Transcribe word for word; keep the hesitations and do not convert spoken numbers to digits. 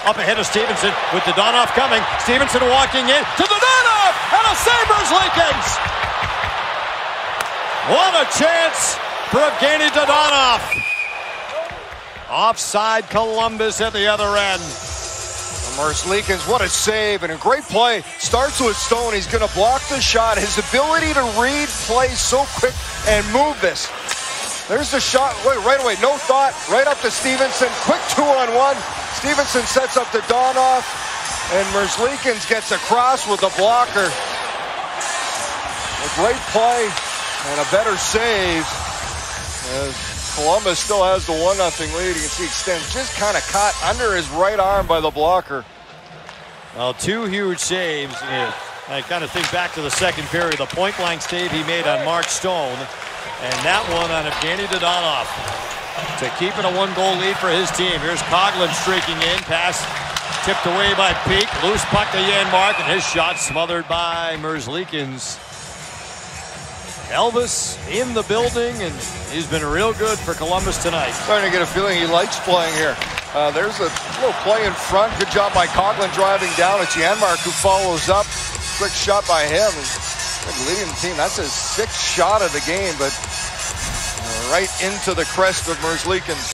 Up ahead of Stevenson with Dadonov coming. Stevenson walking in to Dadonov and a save Merzlikins. What a chance for Evgenii Dadonov. Offside Columbus at the other end. Merzlikins, what a save and a great play. Starts with Stone. He's going to block the shot. His ability to read plays so quick and move this. There's the shot. Wait, right away. No thought. Right up to Stevenson. Quick two on one. Stevenson sets up the Dadonov. And Merzlikins gets across with the blocker. A great play and a better save. As Columbus still has the one nothing lead. You can see extends just kind of caught under his right arm by the blocker. Well, two huge saves. Yeah. I kind of think back to the second period, the point blank save he made on Mark Stone, and that one on Evgenii Dadonov to keep it a one goal lead for his team. Here's Coughlin streaking in, pass tipped away by Peak, loose puck to Janmark, and his shot smothered by Merzlikins. Elvis in the building, and he's been real good for Columbus tonight. Starting to get a feeling he likes playing here. Uh, there's a little play in front. Good job by Coughlin driving down. It's Janmark who follows up. Quick shot by him. He's leading the team. That's his sixth shot of the game, but uh, right into the crest of Merzlikins.